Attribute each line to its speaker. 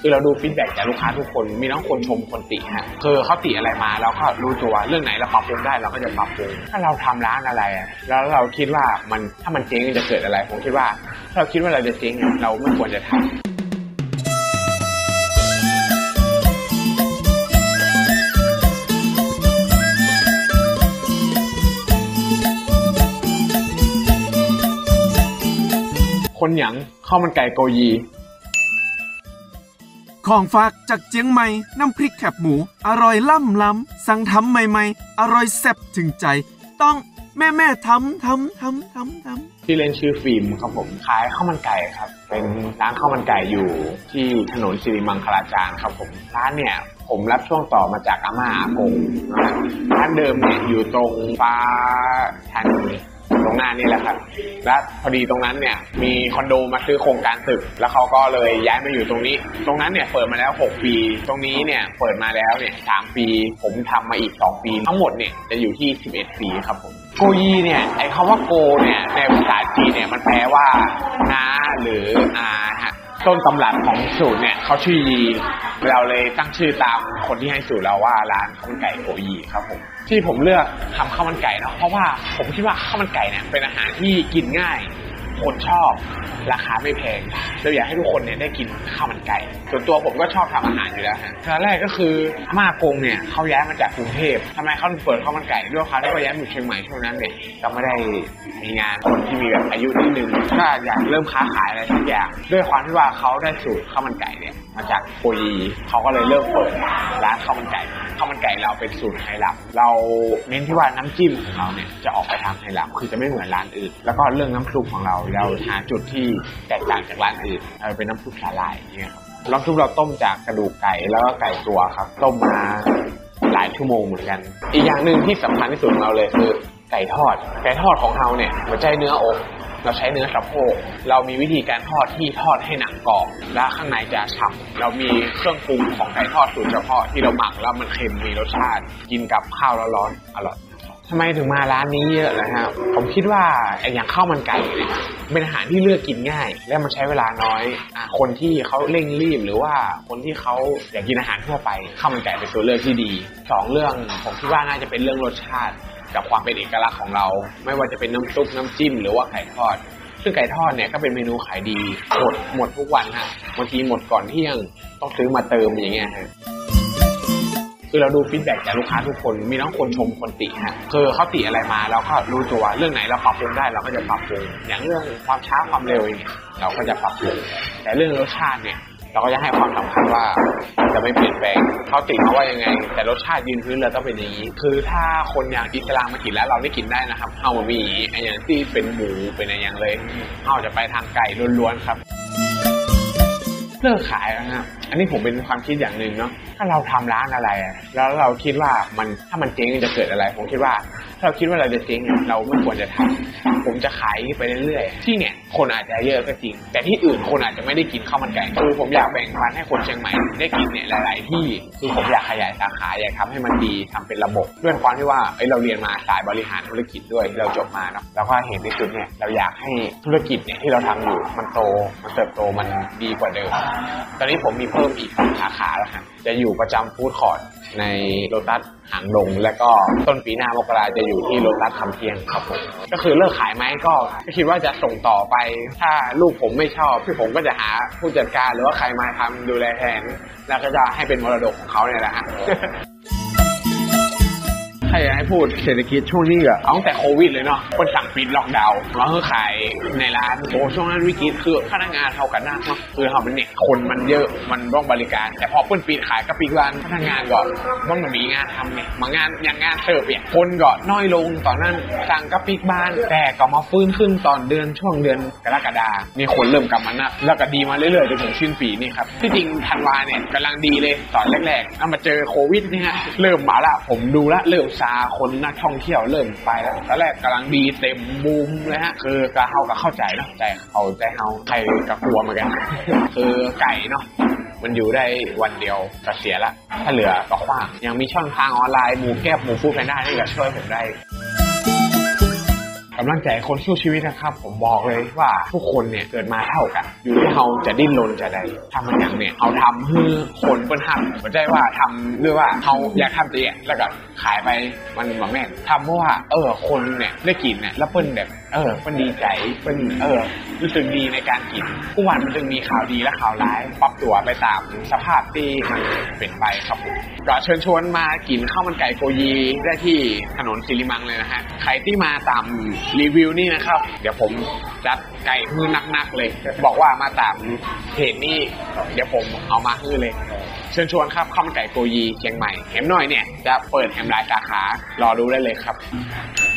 Speaker 1: คือเราดูฟีดแบ็กจากลูกค้าทุกคนมีทั้งคนชมคนติฮะคือเขาติอะไรมาเราก็รู้ตัวเรื่องไหนเราปรับปรุงได้เราก็จะปรับปรุงถ้าเราทำร้านอะไรแล้วเราคิดว่ามันถ้ามันเจ๊งจะเกิดอะไรผมคิดว่าถ้าเราคิดว่าเราจะเจ๊งเราไม่ควรจะทำคนหยังข้าวมันไก่โกยี
Speaker 2: ของฝากจากเจียงใหม่น้ำพริกแคบหมูอร่อยล้ำสั่งทำใหม่ๆอร่อยแซ่บถึงใจต้องแม่ทำ
Speaker 1: ที่เล่นชื่อฟิล์มครับผมขายข้าวมันไก่ครับเป็นร้านข้าวมันไก่อยู่ที่ถนนสิริมังคลาจารย์ครับผมร้านเนี่ยผมรับช่วงต่อมาจากอาม่าอากงร้านเดิมเนี่ยอยู่ตรงฟ้าธานีตรงหน้านี่แหละครับและพอดีตรงนั้นเนี่ยมีคอนโดมาซื้อโครงการตึกแล้วเขาก็เลยย้ายมาอยู่ตรงนี้ตรงนั้นเนี่ยเปิดมาแล้ว6ปีตรงนี้เนี่ยเปิดมาแล้วเนี่ย3ปีผมทำมาอีก2ปีทั้งหมดเนี่ยจะอยู่ที่11ปีครับผมโกยีเนี่ยไอ้คำว่าโกเนี่ยในภาษาจีนเนี่ยมันแปลว่าน้าหรืออาฮะต้นตำรับของสูตรเนี่ยเขาชื่อยีเราเลยตั้งชื่อตามคนที่ให้สูตรเราว่าร้านข้าวมันไก่โกยีครับผมที่ผมเลือกทำข้าวมันไก่เนาะเพราะว่าผมคิดว่าข้าวมันไก่เนี่ยเป็นอาหารที่กินง่ายคนชอบราคาไม่แพงเราอยากให้ทุกคนเนี่ยได้กินข้าวมันไก่ส่วนตัวผมก็ชอบทำอาหารอยู่แล้วฮะตอนแรกก็คืออาม่ากงเนี่ยเขาย้ายมาจากกรุงเทพทำไมเขาเปิดข้าวมันไก่ด้วยเขาได้ย้ายมาอยู่เชียงใหม่ช่วงนั้นเนี่ยก็ไม่ได้มีงานคนที่มีแบบอายุนิดนึงก็อยากเริ่มค้าขายอะไรทุกอย่างด้วยความที่ว่าเขาได้สูตรข้าวมันไก่เนี่ยมาจากโกยีเขาก็เลยเริ่มเปิดร้านข้าวมันไก่เราเป็นสูตรไฮลับเราเน้นที่ว่าน้ำจิ้มของเราเนี่ยจะออกไปทางไฮลับคือจะไม่เหมือนร้านอื่นแล้วก็เรื่องน้ำซุปของเราหาจุดที่แตกต่างจากร้านอื่นเป็นน้ำซุปสาหร่ายอย่างเงี้ยครับน้ำซุปเราต้มจากกระดูกไก่แล้วก็ไก่ตัวครับต้มมาหลายชั่วโมงเหมือนกันอีกอย่างหนึ่งที่สำคัญที่สุดของเราเลยคือไก่ทอดของเราเนี่ยไม่ใช่เนื้ออกเราใช้เนื้อสะโพกเรามีวิธีการทอดที่ทอดให้หนังกรอบและข้างในจะฉ่ำเรามีเครื่องปรุงของไก่ทอดสูตรเฉพาะที่เราหมักแล้วมันเค็มมีรสชาติกินกับข้าวร้อนๆอร่อยทำไมถึงมาร้านนี้เยอะนะครับผมคิดว่าอย่างข้าวมันไก่เนี่ยเป็นอาหารที่เลือกกินง่ายและมันใช้เวลาน้อยคนที่เขาเร่งรีบหรือว่าคนที่เขาอยากกินอาหารทั่วไปข้าวมันไก่เป็นตัวเลือกที่ดี2เรื่องผมคิดว่าน่าจะเป็นเรื่องรสชาติกับความเป็นเอกลักษณ์ของเราไม่ว่าจะเป็นน้ำซุปน้ำจิ้มหรือว่าไก่ทอดซึ่งไก่ทอดเนี่ยก็เป็นเมนูขายดีหมดทุกวันฮะบางทีหมดก่อนเที่ยงต้องซื้อมาเติมอย่างเงี้ยฮะคือเราดูฟีดแบ็กจากลูกค้าทุกคนมีทั้งคนชมคนติฮะคือเขาติอะไรมาเราก็รู้ตัวเรื่องไหนเราปรับปรุงได้เราก็จะปรับปรุงอย่างเรื่องความช้าความเร็วเนี่ยเราก็จะปรับปรุงแต่เรื่องรสชาติเนี่ยเราก็จะให้ความสำคัญว่าจะไม่เปลี่ยนแปลงเขาติมาว่ายังไงแต่รสชาติยืนพื้นเราต้องเป็นอย่างนี้คือถ้าคนอย่างอิสลามมากินแล้วเราได้กินได้นะครับเฮามีอย่างที่เป็นหมูเป็นอะไรอย่างเลยเฮาจะไปทางไก่ล้วนๆครับเลิกขายแล้วนะอันนี้ผมเป็นความคิดอย่างหนึ่งเนาะถ้าเราทำร้านอะไรแล้วเราคิดว่าถ้ามันเจ๊งจะเกิดอะไรผมคิดว่าถ้าเราคิดว่าเราจะเจ๊งเราไม่ควรจะทำผมจะขายไปเรื่อยๆที่เนี่ยคนอาจจะเยอะก็จริงแต่ที่อื่นคนอาจจะไม่ได้กินข้าวมันไก่คือผมอยากแบ่งปันให้คนเชียงใหม่ได้กินเนี่ยหลายๆที่คือผมอยากขยายสาขาอยากทำให้มันดีทำเป็นระบบด้วยความที่ว่าเราเรียนมาสายบริหารธุรกิจด้วยเราจบมาเนาะแล้วก็เห็นในจุดเนี่ยเราอยากให้ธุรกิจเนี่ยที่เราทำอยู่มันโตมันเติบโตมันดีกว่าเดิมตอนนี้ผมมีเพิ่มอีกสาขาแล้วครับจะอยู่ประจำฟู้ดคอร์ทในโลตัสหางดงและก็ต้นปีหน้ามกราจะอยู่ที่โลตัสคำเที่ยงครับผมก็คือเลิกขายไหมก็คิดว่าจะส่งต่อไปถ้าลูกผมไม่ชอบพี่ผมก็จะหาผู้จัดการหรือว่าใครมาทำดูแลแทนแล้วก็จะให้เป็นมรดกของเขาเนี่ยแหละฮะถ้าอยากให้พูดเศรษฐกิจช่วงนี้ก็เอาตั้งแต่โควิดเลยเนาะคนสั่งปิดล็อกดาวน์เราคือขายในร้านโอ้ช่วงนั้นวิกฤตคือพนักงานเท่ากันนะคือเขาเป็นเนี่ยคนมันเยอะมันต้องบริการแต่พอเพิ่นปิดขายก็ปิดร้านพนักงานก่อนต้องมีงานทำเนี่ยมางานอย่างงานเสิร์ฟเนี่ยคนก็น้อยลงตอนนั้นสั่งก็ปิดบ้านแต่ก็มาฟื้นขึ้นตอนช่วงเดือนกรกฎาคมมีคนเริ่มกลับมานักแล้วก็ดีมาเรื่อยๆจนถึงสิ้นปีนี่ครับที่จริงธันวาเนี่ยกำลังดีเลยตอนแรกๆแล้วมาเจอโควิดเนี่ยเริ่มมาละผมดูละเริ่มคนนักท่องเที่ยวเริ่มไปแล้วตอนแรกกำลังดีเต็มบูมเลยฮะคือกะเฮาก็เข้าใจเนาะใจเฮาใครก็กลัวเหมือนกันคือไก่เนาะมันอยู่ได้วันเดียวก็เสียละถ้าเหลือก็ขว้างยังมีช่องทางออนไลน์หมูแก้บหมูฟู้ดแพนด้านี่ก็ช่วยผมได้กำลังใจคนสู้ชีวิตนะครับผมบอกเลยว่าทุกคนเนี่ยเกิดมาเท่ากันอยู่ที่เราจะดิ้นรนจะใดทำมันอย่างเนี่ยเอาทำให้คนเปิ้นหักไม่ใช่ว่าทำหรือว่าเขาอยากทำเตี้ยแล้วก็ขายไปมันแบบแม่นทำเพราะว่าคนเนี่ยได้กินเนี่ยแล้วเปิ้นแบบเปิ้นดีใจเปิ้นรู้สึกดีในการกินทุกวันมันจึงมีข่าวดีและข่าวร้ายปรับตัวไปตามสภาพที่มันเป็นไปครับผมก็เชิญชวนมากินข้าวมันไก่โกยีได้ที่ถนนสิริมังเลยนะฮะใครที่มาตามรีวิวนี่นะครับเดี๋ยวผมจัดไก่มือนักๆเลยบอกว่ามาตามเพจนี้เดี๋ยวผมเอามาให้เลยเชิญชวนครับข้าวมันไก่โกยีเชียงใหม่แหมน้อยเนี่ยจะเปิดแหมหลายสาขารอดูได้เลยครับ